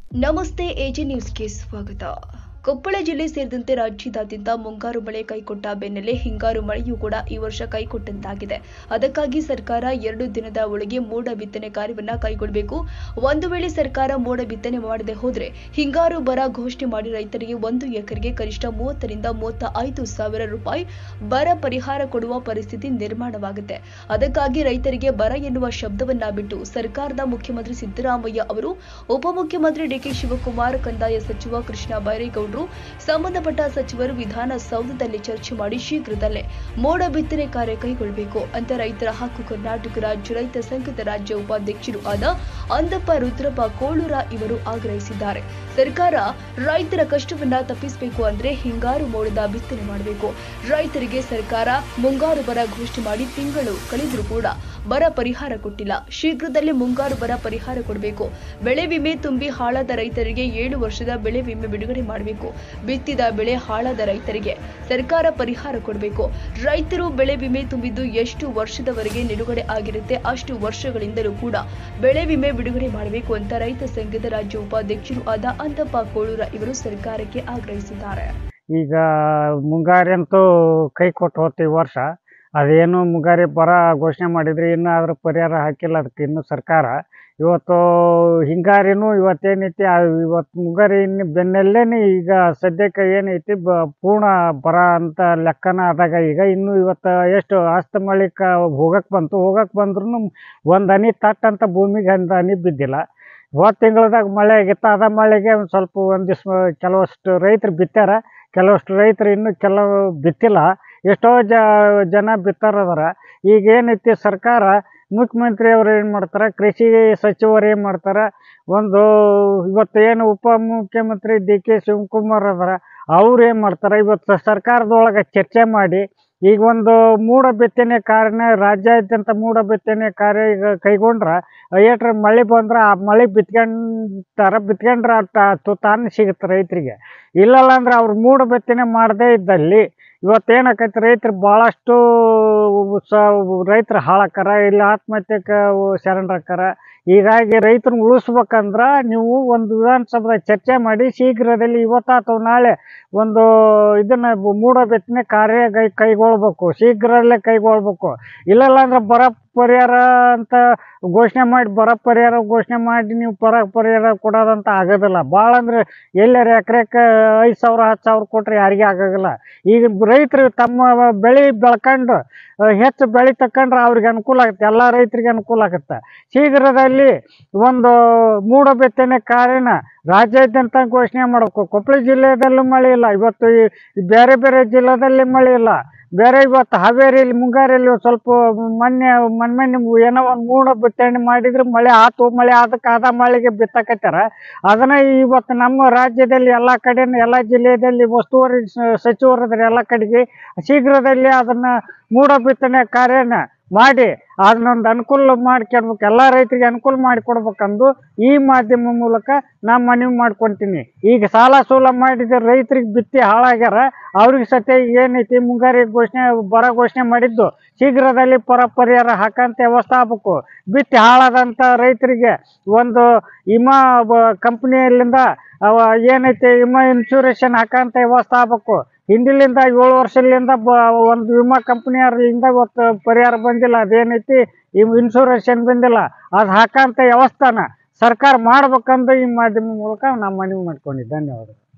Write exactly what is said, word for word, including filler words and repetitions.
ನಮಸ್ತೆ ಎಜಿ ನ್ಯೂಸ್ಗೆ ಸ್ವಾಗತ. ಕೊಪ್ಪಳ ಜಿಲ್ಲೆ ಸೇರಿದಂತೆ ರಾಜ್ಯದಾದ್ಯಂತ ಮುಂಗಾರು ಮಳೆ ಕೈಕೊಟ್ಟ ಬೆನ್ನಲ್ಲೇ ಹಿಂಗಾರು ಮಳೆಯೂ ಕೂಡ ಈ ವರ್ಷ ಕೈಕೊಟ್ಟಂತಾಗಿದೆ. ಅದಕ್ಕಾಗಿ ಸರ್ಕಾರ ಎರಡು ದಿನದ ಒಳಗೆ ಮೋಡ ಬಿತ್ತನೆ ಕಾರ್ಯವನ್ನ ಕೈಗೊಳ್ಳಬೇಕು. ಒಂದು ವೇಳೆ ಸರ್ಕಾರ ಮೋಡ ಬಿತ್ತನೆ ಮಾಡದೆ ಹೋದ್ರೆ ಹಿಂಗಾರು ಬರ ಘೋಷಣೆ ಮಾಡಿ ರೈತರಿಗೆ ಒಂದು ಎಕರೆಗೆ ಕನಿಷ್ಠ ಮೂವತ್ತರಿಂದ ಮೂವತ್ತ ಐದು ಸಾವಿರ ರೂಪಾಯಿ ಬರ ಪರಿಹಾರ ಕೊಡುವ ಪರಿಸ್ಥಿತಿ ನಿರ್ಮಾಣವಾಗುತ್ತೆ. ಅದಕ್ಕಾಗಿ ರೈತರಿಗೆ ಬರ ಎನ್ನುವ ಶಬ್ದವನ್ನ ಬಿಟ್ಟು ಸರ್ಕಾರದ ಮುಖ್ಯಮಂತ್ರಿ ಸಿದ್ದರಾಮಯ್ಯ ಅವರು, ಉಪಮುಖ್ಯಮಂತ್ರಿ ಡಿಕೆ ಶಿವಕುಮಾರ್, ಕಂದಾಯ ಸಚಿವ ಕೃಷ್ಣ ಬೈರೇಗೌಡ, ಸಂಬಂಧಪಟ್ಟ ಸಚಿವರು ವಿಧಾನಸೌಧದಲ್ಲಿ ಚರ್ಚೆ ಮಾಡಿ ಶೀಘ್ರದಲ್ಲೇ ಮೋಡ ಬಿತ್ತನೆ ಕಾರ್ಯ ಕೈಗೊಳ್ಳಬೇಕು ಅಂತ ರೈತರ ಹಕ್ಕು ಕರ್ನಾಟಕ ರಾಜ್ಯ ರೈತ ಸಂಘದ ರಾಜ್ಯ ಉಪಾಧ್ಯಕ್ಷರು ಆದ ಅಂದಪ್ಪ ರುದ್ರಪ್ಪ ಕೋಳೂರ ಇವರು ಆಗ್ರಹಿಸಿದ್ದಾರೆ. ಸರ್ಕಾರ ರೈತರ ಕಷ್ಟವನ್ನ ತಪ್ಪಿಸಬೇಕು ಅಂದ್ರೆ ಹಿಂಗಾರು ಮೋಡದ ಬಿತ್ತನೆ ಮಾಡಬೇಕು. ರೈತರಿಗೆ ಸರ್ಕಾರ ಮುಂಗಾರು ಬರ ಘೋಷಣೆ ಮಾಡಿ ತಿಂಗಳು ಕಳೆದರೂ ಕೂಡ ಬರ ಪರಿಹಾರ ಕೊಟ್ಟಿಲ್ಲ. ಶೀಘ್ರದಲ್ಲೇ ಮುಂಗಾರು ಬರ ಪರಿಹಾರ ಕೊಡಬೇಕು. ಬೆಳೆ ವಿಮೆ ತುಂಬಿ ಹಾಳಾದ ರೈತರಿಗೆ ಏಳು ವರ್ಷದ ಬೆಳೆ ವಿಮೆ ಬಿಡುಗಡೆ ಮಾಡಬೇಕು. ಬಿತ್ತಿದ ಬೆಳೆ ಹಾಳಾದ ರೈತರಿಗೆ ಸರ್ಕಾರ ಪರಿಹಾರ ಕೊಡಬೇಕು. ರೈತರು ಬೆಳೆ ವಿಮೆ ತುಂಬಿದ್ದು ಎಷ್ಟು ವರ್ಷದವರೆಗೆ ನಿಲುಗಡೆ ಆಗಿರುತ್ತೆ ಅಷ್ಟು ವರ್ಷಗಳಿಂದಲೂ ಕೂಡ ಬೆಳೆ ವಿಮೆ ಬಿಡುಗಡೆ ಮಾಡಬೇಕು ಅಂತ ರೈತ ಸಂಘದ ರಾಜ್ಯ ಉಪಾಧ್ಯಕ್ಷರು ಆದ ಅಂದಪ್ಪ ಕೋಳೂರ ಇವರು ಸರ್ಕಾರಕ್ಕೆ ಆಗ್ರಹಿಸಿದ್ದಾರೆ. ಈಗ ಮುಂಗಾರಿ ಅಂತೂ ಕೈ ಕೊಟ್ಟು ಹೋಗ್ತಿ ವರ್ಷ, ಅದೇನು ಮುಂಗಾರಿ ಬರ ಘೋಷಣೆ ಮಾಡಿದ್ರಿ, ಇನ್ನೂ ಅದ್ರ ಪರಿಹಾರ ಹಾಕಿಲ್ಲ ಅದಕ್ಕೆ ಇನ್ನು ಸರ್ಕಾರ. ಇವತ್ತು ಹಿಂಗಾರಿನೂ ಇವತ್ತೇನೈತಿ, ಇವತ್ತು ಮುಂಗಾರಿ ಇನ್ನು ಬೆನ್ನಲ್ಲೇನೆ ಈಗ ಸದ್ಯಕ್ಕೆ ಏನೈತಿ ಬ ಪೂರ್ಣ ಬರ ಅಂತ ಲೆಕ್ಕನ ಆದಾಗ ಈಗ ಇನ್ನು ಇವತ್ತು ಎಷ್ಟು ಆಸ್ತ ಮಳಿಕ ಹೋಗಕ್ಕೆ ಬಂತು, ಹೋಗಕ್ಕೆ ಬಂದ್ರೂ ಒಂದು ಹನಿ ತಟ್ ಅಂತ ಭೂಮಿಗೆ ಒಂದು ಹನಿ ಬಿದ್ದಿಲ್ಲ. ಹೋದ ತಿಂಗಳದಾಗ ಮಳೆ ಆಗಿತ್ತು, ಅದ ಮಳೆಗೆ ಒಂದು ಸ್ವಲ್ಪ ಒಂದಿಷ್ಟು ಕೆಲವಷ್ಟು ರೈತರು ಬಿತ್ತಾರ, ಕೆಲವಷ್ಟು ರೈತರು ಇನ್ನೂ ಕೆಲವು ಬಿತ್ತಿಲ್ಲ. ಎಷ್ಟೋ ಜ ಜನ ಬಿತ್ತಾರದಾರ. ಈಗ ಏನೈತಿ ಸರ್ಕಾರ, ಮುಖ್ಯಮಂತ್ರಿ ಅವ್ರು ಏನು ಮಾಡ್ತಾರೆ, ಕೃಷಿ ಸಚಿವರು ಏನು ಮಾಡ್ತಾರೆ, ಒಂದು ಇವತ್ತು ಏನು ಉಪಮುಖ್ಯಮಂತ್ರಿ ಡಿ ಕೆ ಶಿವಕುಮಾರ್ ಅದರ ಅವ್ರು ಏನು ಮಾಡ್ತಾರೆ, ಇವತ್ತು ಸರ್ಕಾರದೊಳಗೆ ಚರ್ಚೆ ಮಾಡಿ ಈಗ ಒಂದು ಮೂಡ ಬಿತ್ತನೆ ಕಾರ್ಯನ ರಾಜ್ಯಾದ್ಯಂತ ಮೂಡ ಬಿತ್ತನೆ ಕಾರ್ಯ ಈಗ ಕೈಗೊಂಡ್ರೆ ಏಟ್ರ ಮಳೆ ಬಂದ್ರೆ ಆ ಮಳೆ ಬಿತ್ಕೊಂಡ್ತಾರ, ಬಿತ್ಕೊಂಡ್ರೆ ತು ತಾನು ಸಿಗುತ್ತೆ ರೈತರಿಗೆ. ಇಲ್ಲಲ್ಲ ಅಂದ್ರೆ ಅವ್ರು ಮೂಡ ಬಿತ್ತನೆ ಮಾಡದೇ ಇದ್ದಲ್ಲಿ ಇವತ್ತೇನಾಕೈತೆ, ರೈತರು ಭಾಳಷ್ಟು ಸ ರೈತರು ಹಾಳಾಕಾರ, ಇಲ್ಲ ಆತ್ಮಹತ್ಯೆಗೆ ಶರಣರಾಕಾರ. ಹೀಗಾಗಿ ರೈತರನ್ನ ಉಳಿಸ್ಬೇಕಂದ್ರೆ ನೀವು ಒಂದು ವಿಧಾನಸಭೆದಾಗ ಚರ್ಚೆ ಮಾಡಿ ಶೀಘ್ರದಲ್ಲಿ ಇವತ್ತು ಅಥವಾ ನಾಳೆ ಒಂದು ಇದನ್ನು ಮೂಡ ಬಿತ್ತನೆ ಕಾರ್ಯ ಕೈ ಕೈಗೊಳ್ಬೇಕು ಶೀಘ್ರದಲ್ಲೇ ಕೈಗೊಳ್ಬೇಕು. ಇಲ್ಲಲ್ಲ ಅಂದ್ರೆ ಬರ ಪರಿಹಾರ ಅಂತ ಘೋಷಣೆ ಮಾಡಿ ಬರ ಪರಿಹಾರ ಘೋಷಣೆ ಮಾಡಿ ನೀವು ಬರ ಪರಿಹಾರ ಕೊಡೋದಂತ ಆಗೋದಿಲ್ಲ. ಭಾಳ ಅಂದ್ರೆ ಎಲ್ಲರ ಎಕರೆಕ್ಕೆ ಐದು ಸಾವಿರ ಹತ್ತು ಸಾವಿರ ಕೊಟ್ಟರೆ ಯಾರಿಗೆ ಆಗೋದಿಲ್ಲ. ಈಗ ರೈತರು ತಮ್ಮ ಬೆಳೆ ಬೆಳ್ಕೊಂಡು ಹೆಚ್ಚು ಬೆಳೆ ತಕೊಂಡ್ರೆ ಅವ್ರಿಗೆ ಅನುಕೂಲ ಆಗುತ್ತೆ, ಎಲ್ಲ ರೈತರಿಗೆ ಅನುಕೂಲ ಆಗುತ್ತೆ. ಶೀಘ್ರದಲ್ಲಿ ಒಂದು ಮೂಡ ಬಿತ್ತನೆ ಕಾರ್ಯನ ರಾಜ್ಯಾದ್ಯಂತ ಘೋಷಣೆ ಮಾಡಬೇಕು. ಕೊಪ್ಪಳ ಜಿಲ್ಲೆಯಲ್ಲೂ ಮಳೆ ಇಲ್ಲ, ಇವತ್ತು ಈ ಬೇರೆ ಬೇರೆ ಜಿಲ್ಲೆದಲ್ಲಿ ಮಳೆ ಇಲ್ಲ. ಬೇರೆ ಇವತ್ತು ಹಾವೇರಿಯಲ್ಲಿ ಮುಂಗಾರಿಯಲ್ಲಿ ಸ್ವಲ್ಪ ಮೊನ್ನೆ ಮೊನ್ನೆ ಏನೋ ಒಂದು ಮೂಡ ಬಿತ್ತನೆ ಮಾಡಿದ್ರೆ ಮಳೆ ಆತು, ಮಳೆ ಅದಕ್ಕೆ ಆದ ಮಳೆಗೆ ಬಿತ್ತಕತ್ತಾರ. ಅದನ್ನು ಇವತ್ತು ನಮ್ಮ ರಾಜ್ಯದಲ್ಲಿ ಎಲ್ಲ ಕಡೆ ಎಲ್ಲ ಜಿಲ್ಲೆಯಲ್ಲಿ ಉಸ್ತುವಾರಿ ಸಚಿವರಿದ್ರೆ ಎಲ್ಲ ಕಡೆಗೆ ಶೀಘ್ರದಲ್ಲಿ ಅದನ್ನು ಮೂಡ ಬಿತ್ತನೆ ಕಾರ್ಯನ ಮಾಡಿ ಅದನ್ನೊಂದು ಅನುಕೂಲ ಮಾಡ್ಕೊಡ್ಬೇಕು, ಎಲ್ಲ ರೈತರಿಗೆ ಅನುಕೂಲ ಮಾಡಿಕೊಡ್ಬೇಕಂದು ಈ ಮಾಧ್ಯಮ ಮೂಲಕ ನಾನು ಮನವಿ ಮಾಡ್ಕೊತೀನಿ. ಈಗ ಸಾಲ ಸೂಲ ಮಾಡಿದ ರೈತರಿಗೆ ಬಿತ್ತಿ ಹಾಳಾಗ್ಯಾರ, ಅವ್ರಿಗೆ ಸತ್ಯ ಏನೈತಿ ಮುಂಗಾರಿ ಘೋಷಣೆ ಬರ ಘೋಷಣೆ ಮಾಡಿದ್ದು ಶೀಘ್ರದಲ್ಲಿ ಪರ ಪರಿಹಾರ ಹಾಕಂತ ವ್ಯವಸ್ಥೆ ಆಗ್ಬೇಕು. ಬಿತ್ತಿ ಹಾಳಾದಂಥ ರೈತರಿಗೆ ಒಂದು ವಿಮಾ ಕಂಪ್ನಿಯಲ್ಲಿಂದ ಅವ ಏನೈತಿ ವಿಮಾ ಇನ್ಶೂರೆನ್ಷನ್ ಹಾಕಂತ ವ್ಯವಸ್ಥೆ ಆಗ್ಬೇಕು. ಹಿಂದಿಲಿಂದ ಏಳು ವರ್ಷದಿಂದ ಬ ಒಂದು ವಿಮಾ ಕಂಪ್ನಿಯರಿಂದ ಇವತ್ತು ಪರಿಹಾರ ಬಂದಿಲ್ಲ, ಅದೇನೈತಿ ಇನ್ಶೂರೆನ್ಷನ್ ಬಂದಿಲ್ಲ, ಅದು ಹಾಕಂತ ವ್ಯವಸ್ಥೆನ ಸರ್ಕಾರ ಮಾಡ್ಬೇಕಂದು ಈ ಮಾಧ್ಯಮ ಮೂಲಕ ನಾನು ಮನವಿ ಮಾಡ್ಕೊಂಡಿದ್ದೆ. ಧನ್ಯವಾದಗಳು.